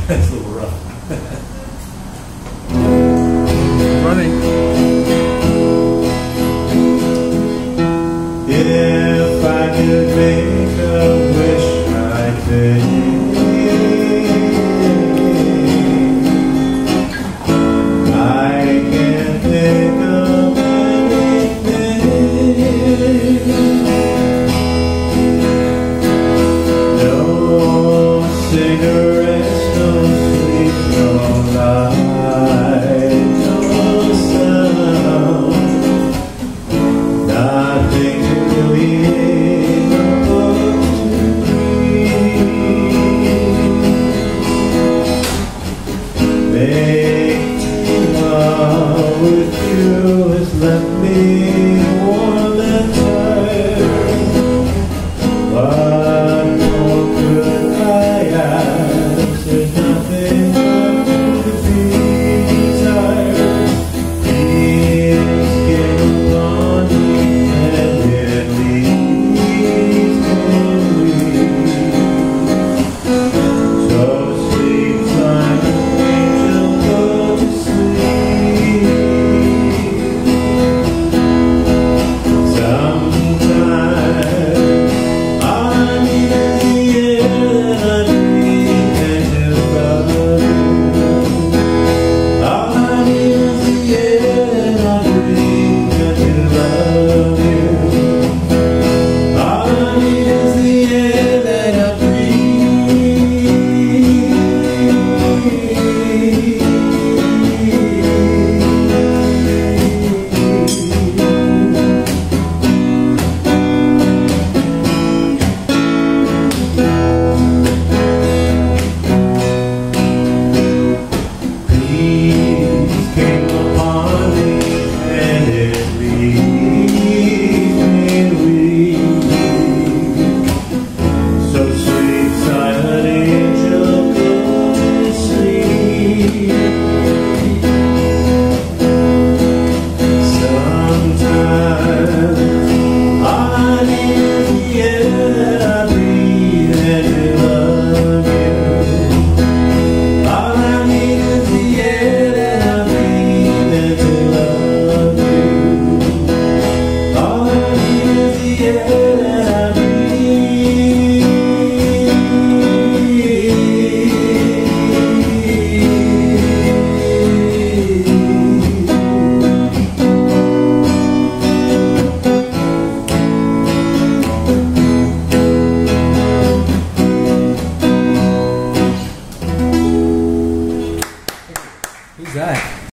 That's a little rough. Running. If I could make a wish right there, I can't think of anything. No cigarettes, no sleep, no light, no sound, nothing really able to breathe. Making love with you has left me warm and tired, but no good I ask. There's nothing left to be desired. Things get upon me and it leaves me weak. So sleep like an angel, go to sleep. Sometimes all I need is the air that I breathe and to love you. All I need is the air that I breathe and to love you. All I need is the air that I Peace came upon me and it leaves me weak. So sweet, silent angel, go to sleep. Sometimes all I need is the air that I breathe and to love you. All I need is the air that I breathe and to love you. All I need is the air that I Who's that?